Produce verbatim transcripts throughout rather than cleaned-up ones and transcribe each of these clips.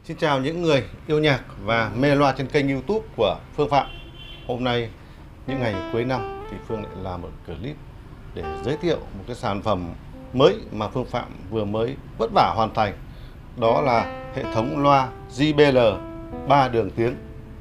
Xin chào những người yêu nhạc và mê loa trên kênh YouTube của Phương Phạm. Hôm nay những ngày cuối năm thì Phương lại làm một clip để giới thiệu một cái sản phẩm mới mà Phương Phạm vừa mới vất vả hoàn thành. Đó là hệ thống loa gi bê lờ ba đường tiếng.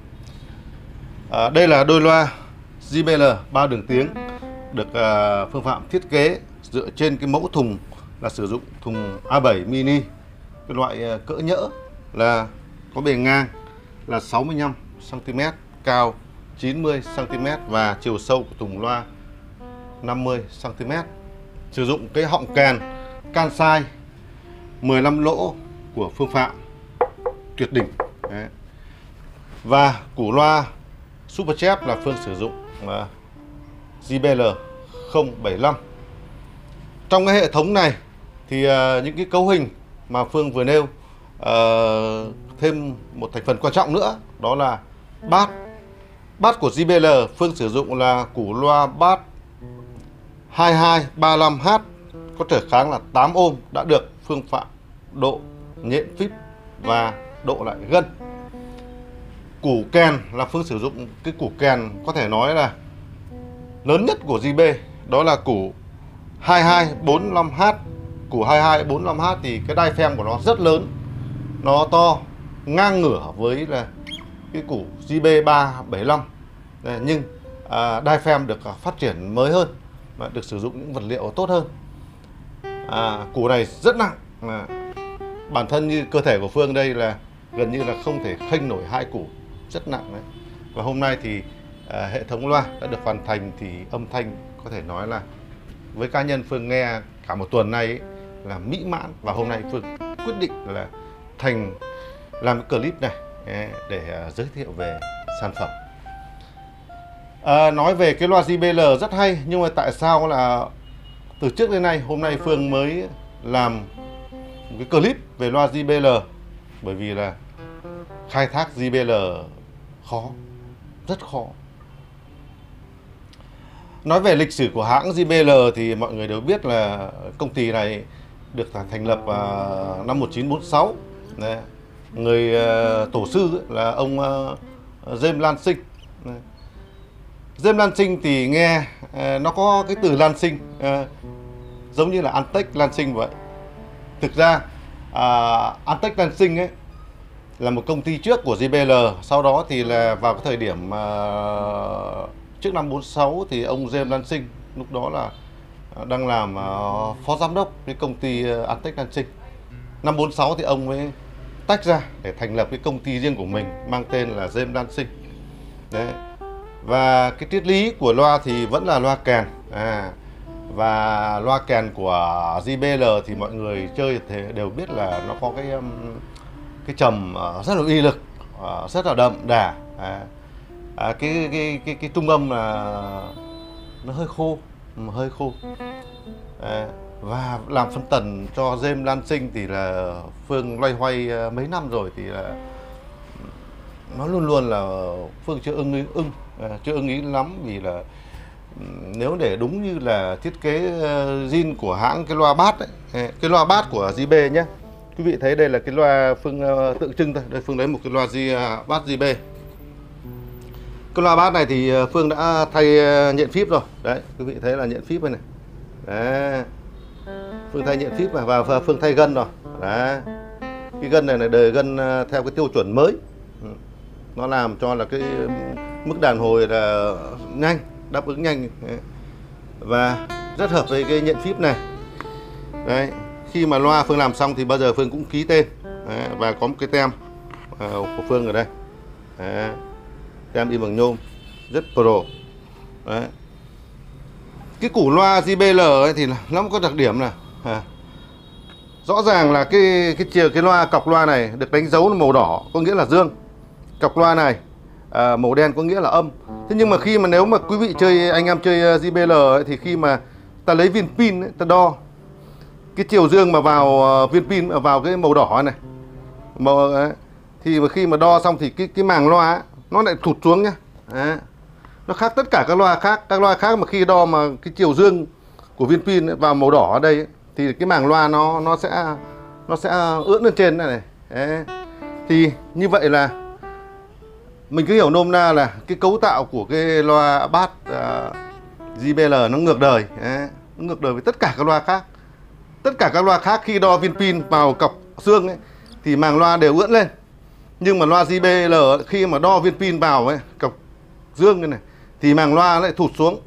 à, Đây là đôi loa gi bê lờ ba đường tiếng được uh, Phương Phạm thiết kế dựa trên cái mẫu thùng là sử dụng thùng A bảy mini, cái loại uh, cỡ nhỡ, là có bề ngang là sáu mươi lăm xăng ti mét, cao chín mươi xăng ti mét và chiều sâu của thùng loa năm mươi xăng ti mét. Sử dụng cái họng kèn Kansai mười lăm lỗ của Phương Phạm, tuyệt đỉnh. Đấy. Và củ loa Superchef là Phương sử dụng uh, gi bê lờ không bảy lăm. Trong cái hệ thống này thì uh, những cái cấu hình mà Phương vừa nêu, uh, thêm một thành phần quan trọng nữa, đó là bass. Bass của gi bê lờ Phương sử dụng là củ loa bass hai hai ba lăm H, có trở kháng là tám ôm, đã được Phương Phạm độ nhện phíp và độ lại gân. Củ kèn là Phương sử dụng cái củ kèn có thể nói là lớn nhất của gi bê, đó là củ hai hai bốn lăm H. Củ hai hai bốn lăm H thì cái đai phèm của nó rất lớn, nó to ngang ngửa với là cái củ gi bê ba bảy lăm. Đây, nhưng à, đai phèm được phát triển mới hơn và được sử dụng những vật liệu tốt hơn. À, củ này rất nặng, à, bản thân như cơ thể của Phương đây là gần như là không thể khênh nổi hai củ, rất nặng đấy. Và hôm nay thì à, hệ thống loa đã được hoàn thành thì âm thanh có thể nói là với cá nhân Phương nghe cả một tuần nay ấy, là mỹ mãn. Và hôm nay Phương quyết định là thành làm cái clip này để giới thiệu về sản phẩm. À, nói về cái loa gi bê lờ rất hay, nhưng mà tại sao là từ trước đến nay hôm nay Phương mới làm một cái clip về loa gi bê lờ? Bởi vì là khai thác gi bê lờ khó, rất khó. Nói về lịch sử của hãng gi bê lờ thì mọi người đều biết là công ty này được thành lập vào năm một nghìn chín trăm bốn mươi sáu. Đấy. Người uh, tổ sư là ông uh, James Lansing. Đấy. James Lansing thì nghe uh, nó có cái từ Lansing uh, giống như là Antec Lansing vậy. Thực ra uh, Antec Lansing ấy là một công ty trước của gi bê lờ. Sau đó thì là vào cái thời điểm uh, trước năm bốn mươi sáu thì ông James Lansing lúc đó là đang làm uh, phó giám đốc cái công ty uh, Antec Lansing. Năm bốn mươi sáu thì ông mới tách ra để thành lập cái công ty riêng của mình mang tên là James Lansing. Đấy. Và cái triết lý của loa thì vẫn là loa kèn. À, và loa kèn của gi bê lờ thì mọi người chơi thì đều biết là nó có cái um, cái trầm uh, rất là uy lực, uh, rất là đậm đà. À, à, cái, cái cái cái trung âm là nó hơi khô, hơi khô. À, và làm phân tần cho James Lansing thì là Phương loay hoay mấy năm rồi thì là nó luôn luôn là Phương chưa ưng ý, ưng à, chưa ưng ý lắm, vì là nếu để đúng như là thiết kế zin của hãng cái loa bass ấy, cái loa bass của gi bê nhé. Quý vị thấy đây là cái loa Phương tượng trưng thôi. Đây Phương lấy một cái loa G, bass gi bê. Cái loa bass này thì Phương đã thay nhện phíp rồi. Đấy, quý vị thấy là nhện phíp này này. Đấy. Phương thay nhện phíp và Phương thay gân rồi. Đấy. Cái gân này là đời gân theo cái tiêu chuẩn mới. Nó làm cho là cái mức đàn hồi là nhanh, đáp ứng nhanh. Đấy. Và rất hợp với cái nhện phíp này. Đấy. Khi mà loa Phương làm xong thì bao giờ Phương cũng ký tên. Đấy. Và có một cái tem của Phương ở đây. Đấy. Tem in bằng nhôm, rất pro. Đấy. Cái củ loa gi bê lờ ấy thì nó có đặc điểm là à, rõ ràng là cái cái chiều cái loa cọc loa này được đánh dấu là màu đỏ, có nghĩa là dương. Cọc loa này à, màu đen có nghĩa là âm. Thế nhưng mà khi mà nếu mà quý vị chơi, anh em chơi gi bê lờ ấy, thì khi mà ta lấy viên pin ấy, ta đo cái chiều dương mà vào uh, viên pin vào cái màu đỏ này, màu ấy, thì mà khi mà đo xong thì cái cái màng loa ấy, nó lại thụt xuống nhá. Đấy. Nó khác tất cả các loa khác. Các loa khác mà khi đo mà cái chiều dương của viên pin ấy, vào màu đỏ ở đây ấy, thì cái màng loa nó nó sẽ nó sẽ ưỡn lên trên này này. Đấy. Thì như vậy là mình cứ hiểu nôm na là cái cấu tạo của cái loa bass uh, gi bê lờ nó ngược đời. Đấy, nó ngược đời với tất cả các loa khác. Tất cả các loa khác khi đo viên pin vào cọc xương ấy, thì màng loa đều ưỡn lên. Nhưng mà loa gi bê lờ khi mà đo viên pin vào ấy, cọc dương này, thì màng loa lại thụt xuống.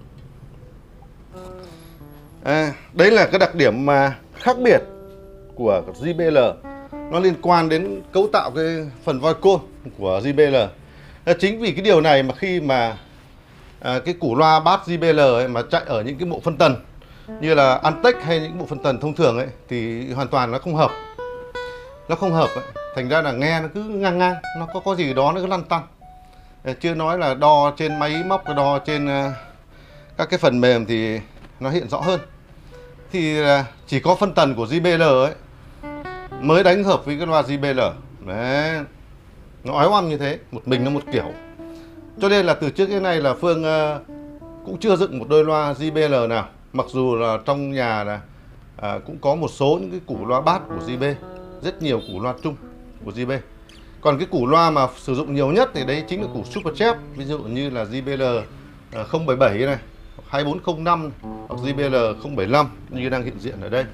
À, đấy là cái đặc điểm mà khác biệt của gi bê lờ. Nó liên quan đến cấu tạo cái phần voi côn của gi bê lờ. Chính vì cái điều này mà khi mà à, cái củ loa bass gi bê lờ ấy mà chạy ở những cái bộ phân tần như là Antec hay những bộ phân tần thông thường ấy thì hoàn toàn nó không hợp. Nó không hợp ấy. Thành ra là nghe nó cứ ngang ngang, nó có có gì đó nó cứ lăn tăn. Chưa nói là đo trên máy móc, đo trên uh, các cái phần mềm thì nó hiện rõ hơn. Thì uh, chỉ có phân tần của gi bê lờ ấy mới đánh hợp với cái loa gi bê lờ. Đấy, nó ói oăm như thế, một mình nó một kiểu. Cho nên là từ trước đến nay là Phương uh, cũng chưa dựng một đôi loa gi bê lờ nào. Mặc dù là trong nhà là uh, cũng có một số những cái củ loa bass của gi bê, rất nhiều củ loa chung của gi bê. Còn cái củ loa mà sử dụng nhiều nhất thì đấy chính là củ Super Chef. Ví dụ như là gi bê lờ không bảy bảy này, hai bốn không năm này, hoặc gi bê lờ không bảy lăm như đang hiện diện ở đây.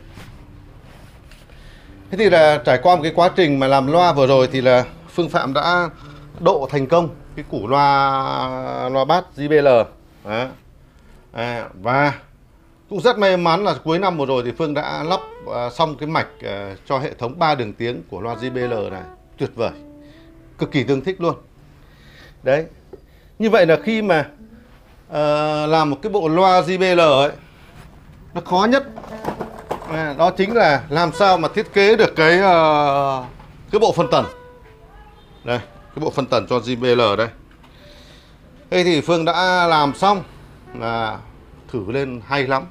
Thế thì là trải qua một cái quá trình mà làm loa vừa rồi thì là Phương Phạm đã độ thành công cái củ loa loa bass gi bê lờ. Đó. À, và cũng rất may mắn là cuối năm vừa rồi thì Phương đã lắp uh, xong cái mạch uh, cho hệ thống ba đường tiếng của loa gi bê lờ này. Tuyệt vời, cực kỳ tương thích luôn. Đấy, như vậy là khi mà uh, làm một cái bộ loa gi bê lờ ấy, nó khó nhất à, đó chính là làm sao mà thiết kế được cái uh, cái bộ phân tần. Đây, cái bộ phân tần cho gi bê lờ đây. Thế thì Phương đã làm xong là thử lên hay lắm.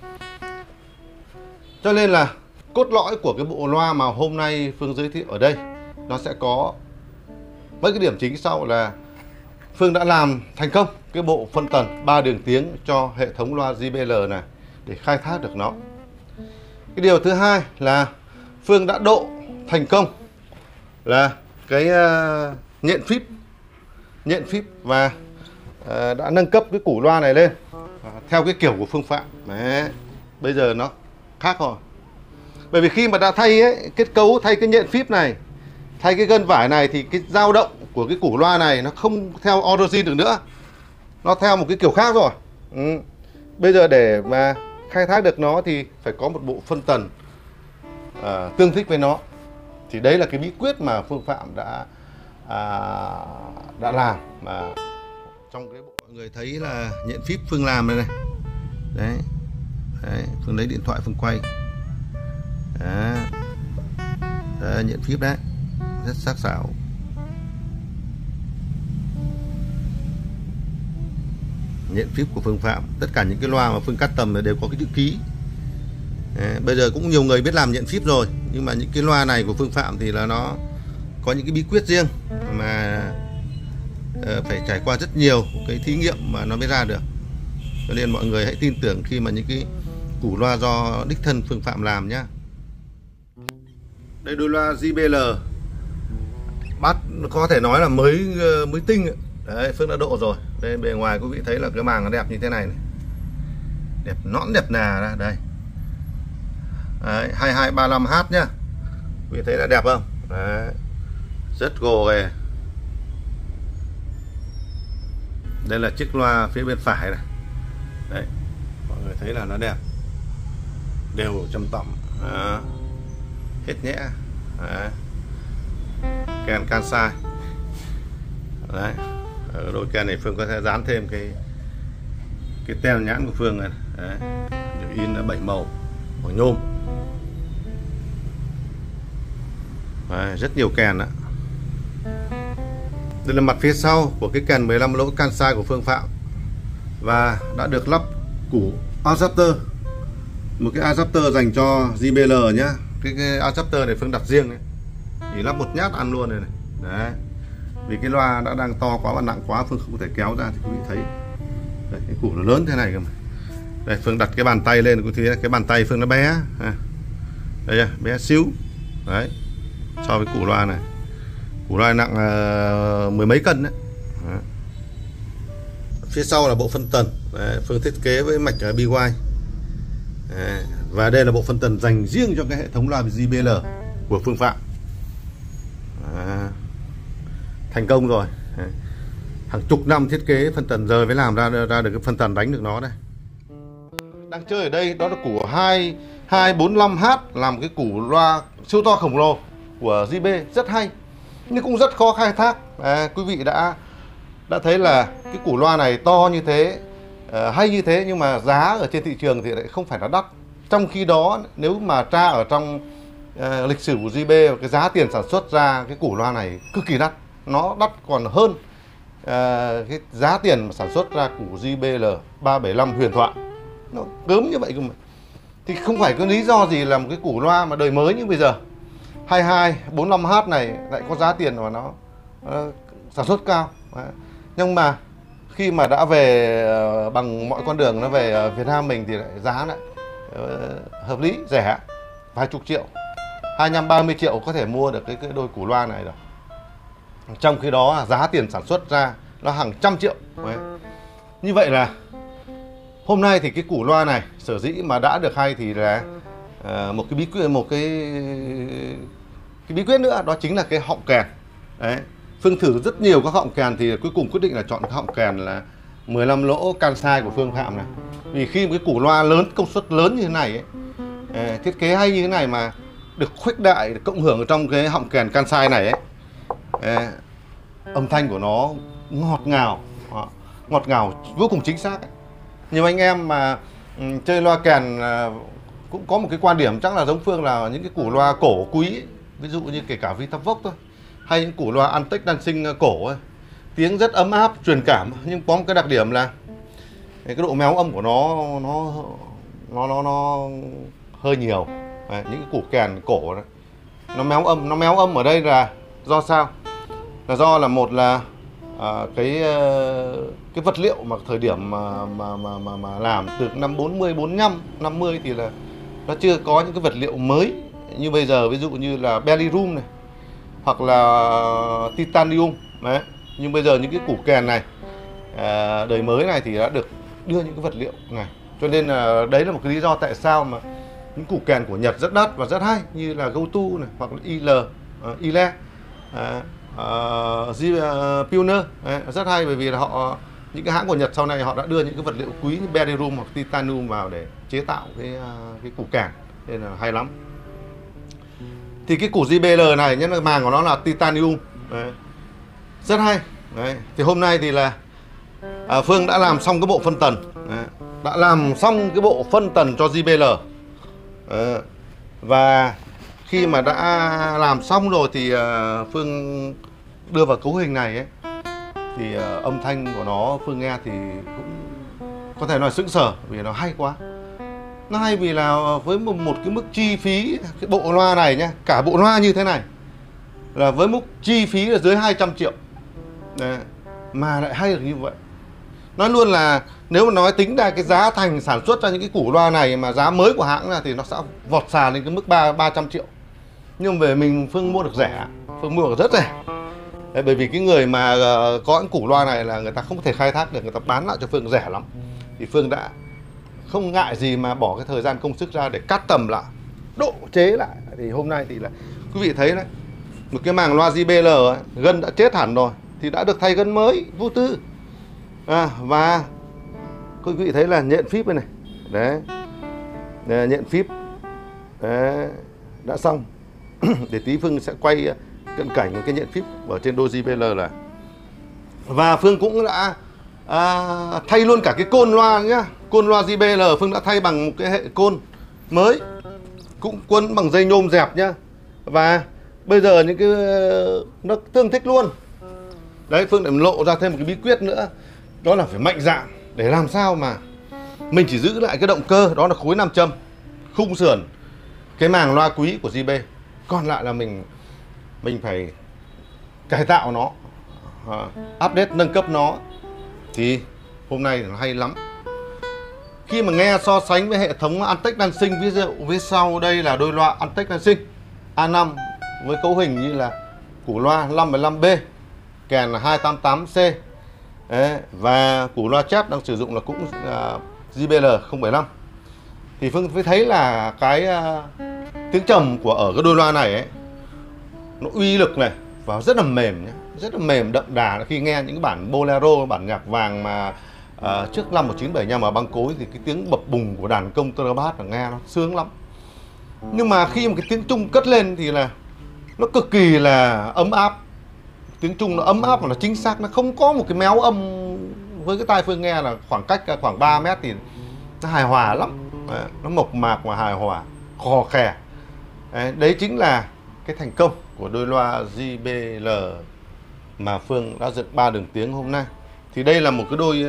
Cho nên là cốt lõi của cái bộ loa mà hôm nay Phương giới thiệu ở đây nó sẽ có mấy cái điểm chính sau là Phương đã làm thành công cái bộ phân tần ba đường tiếng cho hệ thống loa gi bê lờ này để khai thác được nó. Cái điều thứ hai là Phương đã độ thành công là cái uh, nhện phíp nhện phíp và uh, đã nâng cấp cái củ loa này lên uh, theo cái kiểu của Phương Phạm. Đấy, bây giờ nó khác rồi. Bởi vì khi mà đã thay ấy, kết cấu thay cái nhện phíp này, thay cái gân vải này thì cái dao động của cái củ loa này nó không theo origin được nữa. Nó theo một cái kiểu khác rồi. Ừ. Bây giờ để mà khai thác được nó thì phải có một bộ phân tần à, tương thích với nó. Thì đấy là cái bí quyết mà Phương Phạm đã à, đã làm. Mà trong cái bộ mọi người thấy là nhện phíp Phương làm đây này. Đấy. Đấy, Phương lấy điện thoại Phương quay. Đó. Đấy, nhện phíp đấy, rất sắc sảo. Nhện phíp của Phương Phạm, tất cả những cái loa mà Phương cắt tầm đều có cái chữ ký. Đấy, bây giờ cũng nhiều người biết làm nhện phíp rồi, nhưng mà những cái loa này của Phương Phạm thì là nó có những cái bí quyết riêng mà uh, phải trải qua rất nhiều cái thí nghiệm mà nó mới ra được. Cho nên mọi người hãy tin tưởng khi mà những cái củ loa do đích thân Phương Phạm làm nhá. Đây đôi loa gi bê lờ bass có thể nói là mới mới tinh. Đấy, Phương đã độ rồi. Đây bề ngoài quý vị thấy là cái màng nó đẹp như thế này, này. Đẹp nõn đẹp nà ra đây. Đấy, hai hai ba lăm H nhá. Quý vị thấy là đẹp không? Đấy. Rất gồ ghề. Đây là chiếc loa phía bên phải này. Đấy. Mọi người thấy là nó đẹp. Đều trầm tỏng. Đó. Hết nhẽ. Đấy. Kèn Kansai. Đấy. Ở đôi kèn này Phương có thể dán thêm cái cái tem nhãn của Phương này. Đấy. Điều in là bảy màu bằng nhôm. Đấy, rất nhiều kèn đó. Đây là mặt phía sau của cái kèn mười lăm lỗ Kansai của Phương Phạm. Và đã được lắp củ adapter. Một cái adapter dành cho gi bê lờ nhá. Cái, cái adapter này Phương đặt riêng đấy. Chỉ lắp một nhát ăn luôn này, này. Đấy. Vì cái loa đã đang to quá và nặng quá, Phương không thể kéo ra thì quý vị thấy. Đấy, cái củ nó lớn thế này cơ mà. Đây, Phương đặt cái bàn tay lên, quý vị thấy cái bàn tay Phương nó bé. À. Đây, bé xíu. Đấy. So với củ loa này. Củ loa nặng uh, mười mấy cân đấy. Đấy. Phía sau là bộ phân tần. Đấy, Phương thiết kế với mạch bê i. Đấy. Và đây là bộ phân tần dành riêng cho cái hệ thống loa gi bê lờ của Phương Phạm. Đấy. Thành công rồi. Đấy. Hàng chục năm thiết kế phân tần giờ mới làm ra ra được cái phân tần đánh được nó đây. Đang chơi ở đây đó là củ hai hai bốn lăm H, làm cái củ loa siêu to khổng lồ của gi bê, rất hay nhưng cũng rất khó khai thác. À, quý vị đã đã thấy là cái củ loa này to như thế, uh, hay như thế, nhưng mà giá ở trên thị trường thì lại không phải là đắt. Trong khi đó nếu mà tra ở trong uh, lịch sử của gi bê, cái giá tiền sản xuất ra cái củ loa này cực kỳ đắt, nó đắt còn hơn uh, cái giá tiền mà sản xuất ra củ gi bê lờ ba bảy năm Huyền Thoại, nó gớm như vậy cơ mà. Thì không phải có lý do gì là một cái củ loa mà đời mới như bây giờ hai hai bốn lăm H này lại có giá tiền mà nó uh, sản xuất cao. Đấy. Nhưng mà khi mà đã về uh, bằng mọi con đường nó về uh, Việt Nam mình thì lại giá lại uh, hợp lý, rẻ, vài chục triệu, hai mươi lăm ba mươi triệu có thể mua được cái, cái đôi củ loa này rồi. Trong khi đó giá tiền sản xuất ra nó hàng trăm triệu. Đấy. Như vậy là hôm nay thì cái củ loa này sở dĩ mà đã được hay thì là uh, một cái bí quyết, một cái cái bí quyết nữa, đó chính là cái họng kèn. Đấy. Phương thử rất nhiều các họng kèn thì cuối cùng quyết định là chọn cái họng kèn là mười lăm lỗ Kansai của Phương Phạm này. Vì khi một cái củ loa lớn, công suất lớn như thế này ấy, thiết kế hay như thế này mà được khuếch đại, được cộng hưởng ở trong cái họng kèn Kansai này ấy, âm thanh của nó ngọt ngào, ngọt ngào vô cùng chính xác ấy. Nhiều anh em mà um, chơi loa kèn uh, cũng có một cái quan điểm chắc là giống Phương là những cái củ loa cổ quý ấy, ví dụ như kể cả Vitavox thôi, hay những củ loa Antec đan sinh cổ ấy, tiếng rất ấm áp, truyền cảm, nhưng có một cái đặc điểm là cái độ méo âm của nó nó nó nó, nó hơi nhiều. Đấy, những cái củ kèn cổ đó, nó méo âm, nó méo âm ở đây là do sao? Là do là một là à, cái cái vật liệu mà thời điểm mà mà mà mà, mà làm từ năm bốn mươi, bốn lăm, năm mươi thì là nó chưa có những cái vật liệu mới như bây giờ, ví dụ như là beryllium này hoặc là titanium đấy. Nhưng bây giờ những cái củ kèn này à, đời mới này thì đã được đưa những cái vật liệu này, cho nên là đấy là một cái lý do tại sao mà những củ kèn của Nhật rất đắt và rất hay, như là Goto này hoặc là i lờ, uh, Ile, à, uh, uh, Pioneer đấy, rất hay, bởi vì là họ, những cái hãng của Nhật sau này họ đã đưa những cái vật liệu quý như beryllium hoặc titanium vào để chế tạo cái uh, cái củ kèn, nên là hay lắm. Thì cái củ gi bê lờ này nhất là màng của nó là titanium đấy, rất hay đấy. Thì hôm nay thì là à, Phương đã làm xong cái bộ phân tần đấy, đã làm xong cái bộ phân tần cho gi bê lờ đấy. Và khi mà đã làm xong rồi thì uh, Phương đưa vào cấu hình này ấy, thì uh, âm thanh của nó Phương nghe thì cũng có thể nói sững sờ vì nó hay quá. Nó hay vì là với một, một cái mức chi phí, cái bộ loa này nhá, cả bộ loa như thế này là với mức chi phí là dưới hai trăm triệu đấy, mà lại hay được như vậy. Nói luôn là nếu mà nói tính ra cái giá thành sản xuất ra những cái củ loa này mà giá mới của hãng là thì nó sẽ vọt xà lên cái mức ba trăm triệu. Nhưng về mình Phương mua được rẻ, Phương mua được rất rẻ đấy, bởi vì cái người mà uh, có những củ loa này là người ta không thể khai thác được, người ta bán lại cho Phương rẻ lắm. Thì Phương đã không ngại gì mà bỏ cái thời gian công sức ra để cắt tầm lại, độ chế lại. Thì hôm nay thì là quý vị thấy đấy, một cái màng loa gi bê lờ ấy, gân đã chết hẳn rồi thì đã được thay gân mới vô tư. À, và quý vị thấy là nhện phíp đây này, đấy, đấy nhện phíp đấy, đã xong. Để tí Phương sẽ quay cận cảnh cái nhện phíp ở trên đôi gi bê lờ này. Và Phương cũng đã à, thay luôn cả cái côn loa nhá. Côn loa gi bê lờ Phương đã thay bằng một cái hệ côn mới, cũng quấn bằng dây nhôm dẹp nhá. Và bây giờ những cái nó tương thích luôn. Đấy, Phương lại lộ ra thêm một cái bí quyết nữa, đó là phải mạnh dạn để làm sao mà mình chỉ giữ lại cái động cơ, đó là khối nam châm, khung sườn, cái màng loa quý của gi bê. Còn lại là mình mình phải cải tạo nó, uh, update, nâng cấp nó. Thì hôm nay nó hay lắm. Khi mà nghe so sánh với hệ thống Antec đan sinh, ví dụ phía sau đây là đôi loa Antec đan sinh A năm với cấu hình như là củ loa năm một lăm B, kèn là hai tám tám C. Đấy, và củ loa chép đang sử dụng là cũng uh, J B L không bảy lăm. Thì Phương mới thấy là cái uh, tiếng trầm của ở cái đôi loa này ấy, nó uy lực này và rất là mềm nhé, rất là mềm đậm đà. Khi nghe những cái bản bolero, bản nhạc vàng mà uh, trước năm một chín bảy lăm mà băng cối thì cái tiếng bập bùng của đàn công contrabass là nghe nó sướng lắm. Nhưng mà khi mà cái tiếng trung cất lên thì là nó cực kỳ là ấm áp. Tiếng Trung nó ấm áp và nó chính xác, nó không có một cái méo âm. Với cái tai Phương nghe là khoảng cách khoảng ba mét thì nó hài hòa lắm. Đấy, nó mộc mạc và hài hòa, khò khè. Đấy, đấy chính là cái thành công của đôi loa J B L mà Phương đã dựng ba đường tiếng hôm nay. Thì đây là một cái đôi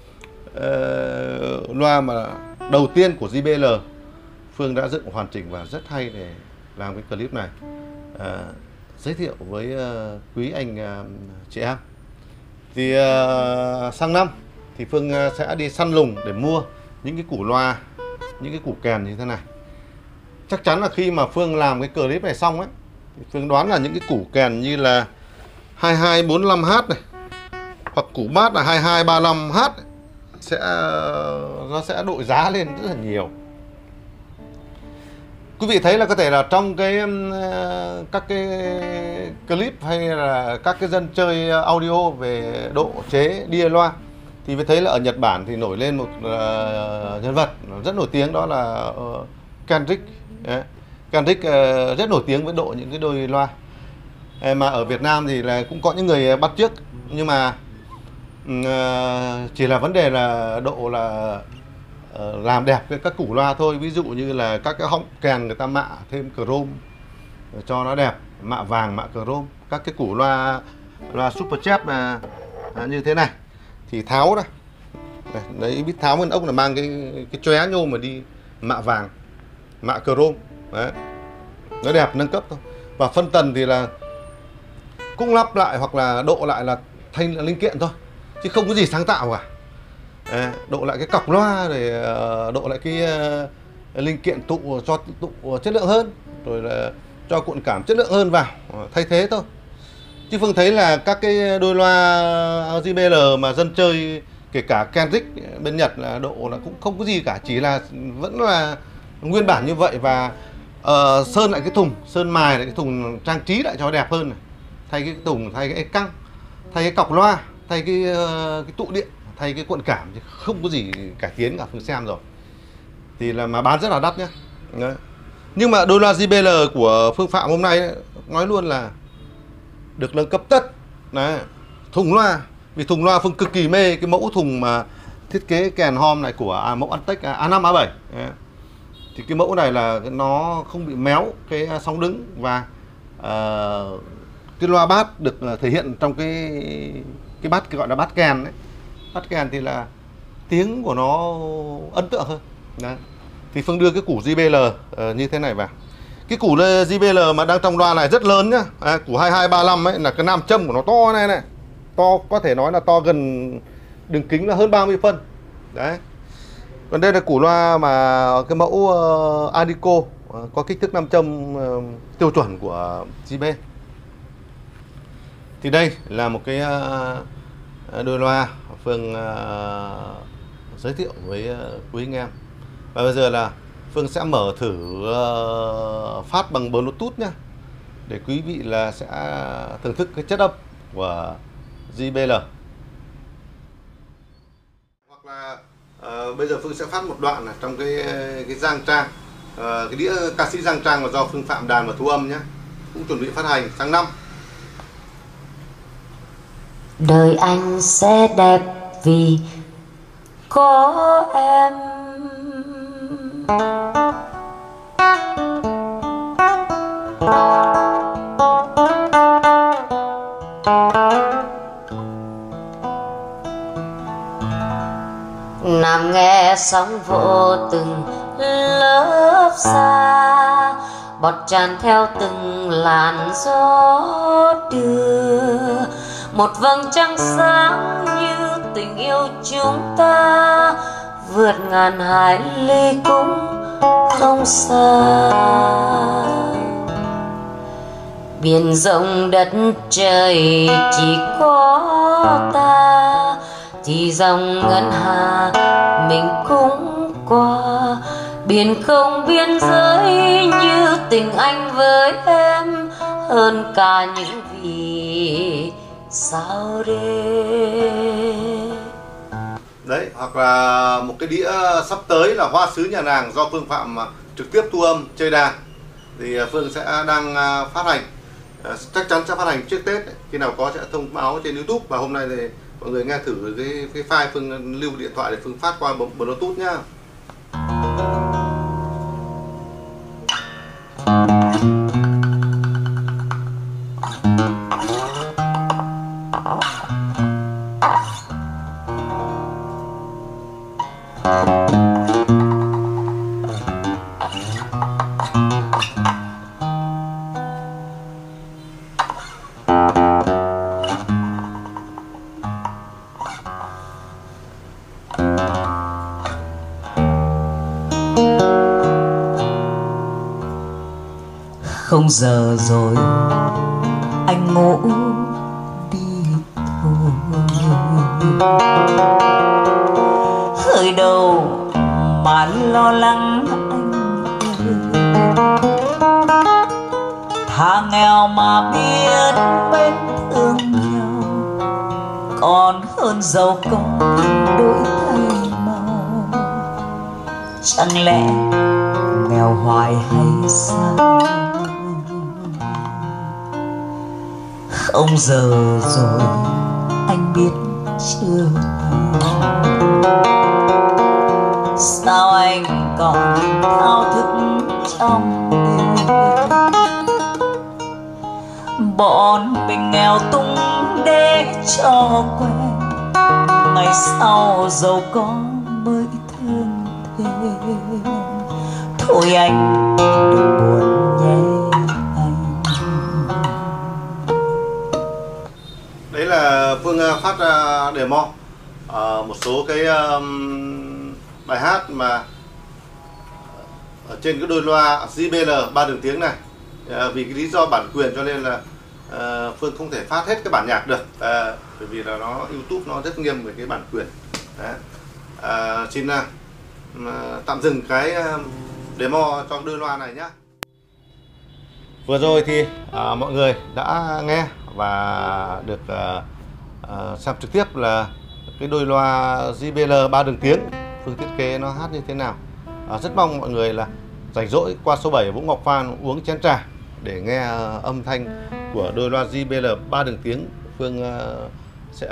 uh, loa mà đầu tiên của J B L Phương đã dựng hoàn chỉnh và rất hay để làm cái clip này. Uh, giới thiệu với uh, quý anh uh, chị em. Thì uh, sang năm thì Phương uh, sẽ đi săn lùng để mua những cái củ loa, những cái củ kèn như thế này. Chắc chắn là khi mà Phương làm cái clip này xong ấy, thì Phương đoán là những cái củ kèn như là hai hai bốn lăm H này, hoặc củ bass là hai hai ba lăm H sẽ nó sẽ đội giá lên rất là nhiều. Quý vị thấy là có thể là trong cái các cái clip hay là các cái dân chơi audio về độ chế đĩa loa thì phải thấy là ở Nhật Bản thì nổi lên một uh, nhân vật rất nổi tiếng, đó là uh, Kendrick. Đấy. Kendrick uh, rất nổi tiếng với độ những cái đôi loa. Ờ, mà ở Việt Nam thì là cũng có những người bắt chước, nhưng mà uh, chỉ là vấn đề là độ là uh, làm đẹp cái các củ loa thôi. Ví dụ như là các cái họng kèn người ta mạ thêm chrome cho nó đẹp, mạ vàng, mạ chrome. Các cái củ loa loa super chép là uh, như thế này thì tháo ra đấy, biết tháo bên ốc là mang cái cái chóe nhôm mà đi mạ vàng, mạ chrome đấy, nó đẹp nâng cấp thôi. Và phân tần thì là cũng lắp lại hoặc là độ lại là thay linh kiện thôi, chứ không có gì sáng tạo cả. Đấy, độ lại cái cọc loa để độ lại cái linh kiện tụ cho tụ chất lượng hơn, rồi là cho cuộn cảm chất lượng hơn vào, thay thế thôi. Chứ Phương thấy là các cái đôi loa J B L mà dân chơi, kể cả Kendrick bên Nhật, là độ là cũng không có gì cả, chỉ là vẫn là nguyên bản như vậy. Và uh, sơn lại cái thùng, sơn mài lại cái thùng, trang trí lại cho đẹp hơn này. Thay cái thùng, thay cái căng, thay cái cọc loa, thay cái, uh, cái tụ điện, thay cái cuộn cảm, chứ không có gì cải tiến cả. Phương xem rồi thì là mà bán rất là đắt nhá. Đấy. Nhưng mà đôi loa J B L của Phương Phạm hôm nay ấy, nói luôn là được nâng cấp tất. Đấy. Thùng loa, vì thùng loa Phương cực kỳ mê cái mẫu thùng mà thiết kế kèn hom này của à, mẫu Antec A năm A bảy. Đấy. Thì cái mẫu này là nó không bị méo cái sóng đứng, và uh, cái loa bass được thể hiện trong cái cái bass gọi là bass kèn đấy. Bass kèn thì là tiếng của nó ấn tượng hơn. Đấy. Thì Phương đưa cái củ J B L uh, như thế này vào. Cái củ J B L mà đang trong loa này rất lớn nhá. À, củ hai hai ba lăm ấy là cái nam châm của nó to này này. To, có thể nói là to gần đường kính là hơn ba mươi phân. Đấy. Còn đây là củ loa mà cái mẫu uh, Adico, uh, có kích thước nam châm uh, tiêu chuẩn của J B. Thì đây là một cái uh, đôi loa Phương uh, giới thiệu với uh, quý anh em. Và bây giờ là Phương sẽ mở thử uh, phát bằng Bluetooth nhá, để quý vị là sẽ thưởng thức cái chất âm của J B L. Hoặc là uh, bây giờ Phương sẽ phát một đoạn này trong cái cái Giang Trang, uh, cái đĩa ca sĩ Giang Trang mà do Phương Phạm đàn và thu âm nhé, cũng chuẩn bị phát hành sang năm. Đời anh sẽ đẹp vì có em. Nằm nghe sóng vỗ từng lớp xa, bọt tràn theo từng làn gió đưa. Một vầng trăng sáng như tình yêu chúng ta, vượt ngàn hải ly cũng không xa. Biển rộng đất trời chỉ có ta, thì dòng ngân hà mình cũng qua. Biển không biên giới như tình anh với em, hơn cả những vì sao đêm. Đấy, hoặc là một cái đĩa sắp tới là Hoa Sứ Nhà Nàng do Phương Phạm trực tiếp thu âm chơi đàn, thì Phương sẽ đang phát hành, chắc chắn sẽ phát hành trước Tết. Khi nào có sẽ thông báo trên YouTube, và hôm nay thì mọi người nghe thử cái, cái file Phương lưu điện thoại để Phương phát qua Bluetooth nhá. Không giờ rồi anh ngủ đi thôi, hơi đầu mà lo lắng anh ơi. Thà nghèo mà biết bên thương nhau, còn hơn giàu có đổi thay màu. Chẳng lẽ nghèo hoài hay sao? Không giờ rồi anh biết chưa? Sao anh còn thao thức trong đêm? Bọn mình nghèo tung để cho quen, ngày sau giàu có mới thương thêm. Thôi anh đừng buồn nhé. Đấy là Phương phát demo uh, một số cái um, bài hát mà ở trên cái đôi loa gi bê lờ ba đường tiếng này. Uh, vì cái lý do bản quyền cho nên là uh, Phương không thể phát hết cái bản nhạc được, uh, bởi vì là nó YouTube nó rất nghiêm về cái bản quyền. Đấy. Uh, xin uh, tạm dừng cái uh, demo cho đôi loa này nhé. Vừa rồi thì uh, mọi người đã nghe và được uh, uh, xem trực tiếp là cái đôi loa gi bê lờ ba đường tiếng Phương thiết kế nó hát như thế nào. Uh, rất mong mọi người là rảnh rỗi qua số bảy Vũ Ngọc Phan uống chén trà để nghe uh, âm thanh của đôi loa gi bê lờ ba đường tiếng. Phương uh, sẽ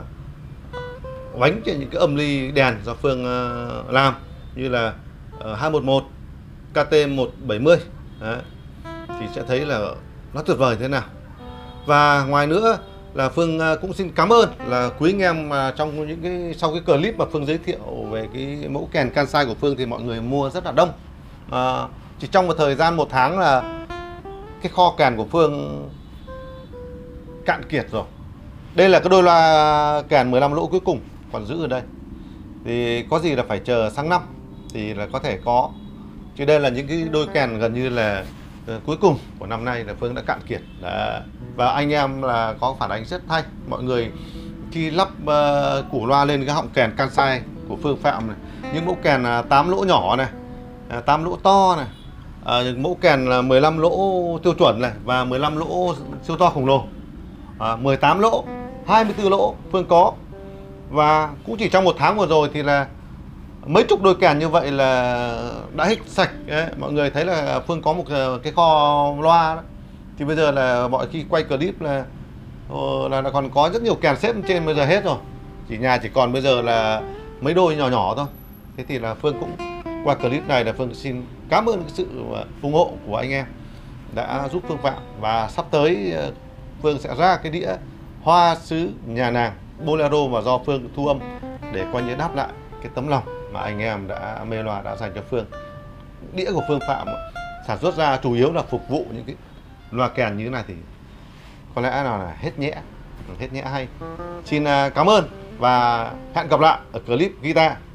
đánh trên những cái âm ly đèn do Phương uh, làm, như là uh, hai một một, ca tê một bảy mươi. Đấy. Thì sẽ thấy là nó tuyệt vời thế nào. Và ngoài nữa là Phương cũng xin cảm ơn là quý anh em mà trong những cái sau cái clip mà Phương giới thiệu về cái mẫu kèn Kansai của Phương thì mọi người mua rất là đông. À, chỉ trong một thời gian một tháng là cái kho kèn của Phương cạn kiệt rồi. Đây là cái đôi loa kèn mười lăm lỗ cuối cùng còn giữ ở đây. Thì có gì là phải chờ sang năm thì là có thể có. Chứ đây là những cái đôi kèn gần như là cuối cùng của năm nay là Phương đã cạn kiệt. Đó. Và anh em là có phản ánh rất hay. Mọi người khi lắp uh, củ loa lên cái họng kèn Kansai của Phương Phạm này, những mẫu kèn uh, tám lỗ nhỏ này, uh, tám lỗ to này, uh, những mẫu kèn là mười lăm lỗ tiêu chuẩn này và mười lăm lỗ siêu to khổng lồ, uh, mười tám lỗ, hai mươi tư lỗ Phương có. Và cũng chỉ trong một tháng vừa rồi thì là mấy chục đôi kèn như vậy là đã hết sạch. Đấy, mọi người thấy là Phương có một cái kho loa đó. Thì bây giờ là mọi khi quay clip là là, là còn có rất nhiều kèn xếp trên, bây giờ hết rồi. Chỉ nhà chỉ còn bây giờ là mấy đôi nhỏ nhỏ thôi. Thế thì là Phương cũng qua clip này là Phương xin cảm ơn cái sự ủng hộ của anh em đã giúp Phương Phạm. Và sắp tới Phương sẽ ra cái đĩa Hoa Sứ Nhà Nàng Bolero mà do Phương thu âm để coi như đáp lại cái tấm lòng mà anh em đã mê loa đã dành cho Phương. Đĩa của Phương Phạm sản xuất ra chủ yếu là phục vụ những cái loa kèn như thế này thì có lẽ là hết nhẽ, hết nhẽ hay. Xin cảm ơn và hẹn gặp lại ở clip guitar.